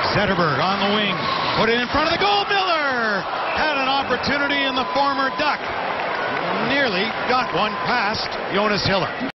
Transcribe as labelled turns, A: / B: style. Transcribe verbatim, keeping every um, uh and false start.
A: Zetterberg on the wing. Put it in front of the goal. Miller had an opportunity, and the former Duck nearly got one past Jonas Hiller.